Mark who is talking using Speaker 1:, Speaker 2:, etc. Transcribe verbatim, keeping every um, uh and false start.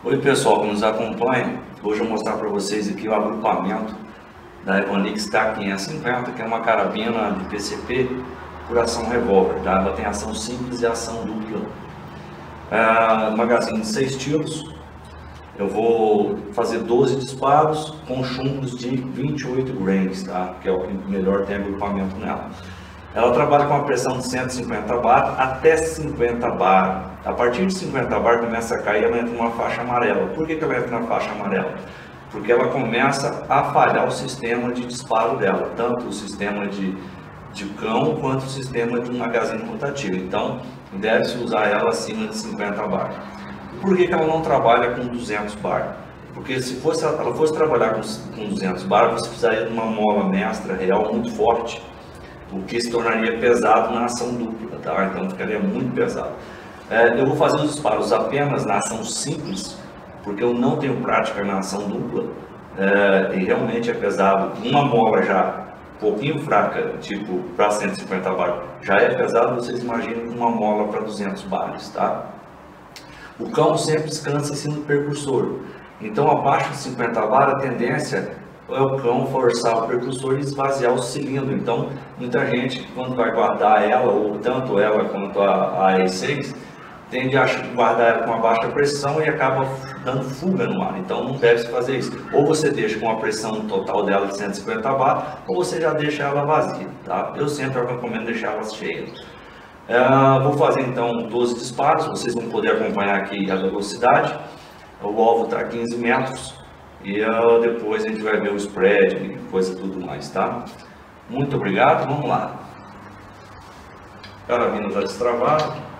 Speaker 1: Oi pessoal que nos acompanha, hoje eu vou mostrar para vocês aqui o agrupamento da Evanix T A quinhentos e cinquenta, que é uma carabina de P C P por ação revólver, tá? Ela tem ação simples e ação dupla. É, magazine de seis tiros, eu vou fazer doze disparos com chumbos de vinte e oito grains, tá? Que é o que melhor tem agrupamento nela. Ela trabalha com a pressão de cento e cinquenta bar até cinquenta bar. A partir de cinquenta bar começa a cair, ela entra numa faixa amarela. Por que que ela entra na faixa amarela? Porque ela começa a falhar o sistema de disparo dela, tanto o sistema de, de cão quanto o sistema de um magazine rotativo. Então, deve-se usar ela acima de cinquenta bar. Por que que ela não trabalha com duzentos bar? Porque se fosse, ela fosse trabalhar com, com duzentos bar, você precisaria de uma mola mestra real muito forte, o que se tornaria pesado na ação dupla, tá? Então ficaria muito pesado. É, eu vou fazer os disparos apenas na ação simples, porque eu não tenho prática na ação dupla, é, e realmente é pesado. Uma mola já um pouquinho fraca, tipo para cento e cinquenta bar, já é pesado. Vocês imaginam uma mola para duzentos bares, tá? O cão sempre descansa em cima do percussor, então abaixo de cinquenta bar a tendência é o cão forçar o percussor e esvaziar o cilindro. Então muita gente, quando vai guardar ela, ou tanto ela quanto a, a E seis, tende a guardar ela com uma baixa pressão e acaba dando fuga no ar. Então não deve se fazer isso. Ou você deixa com a pressão total dela de cento e cinquenta bar, ou você já deixa ela vazia, tá? Eu sempre recomendo deixar ela cheia. Uh, vou fazer então doze disparos, vocês vão poder acompanhar aqui a velocidade. O alvo está a quinze metros e uh, depois a gente vai ver o spread e coisa tudo mais, tá? Muito obrigado, vamos lá. Carabina está destravada.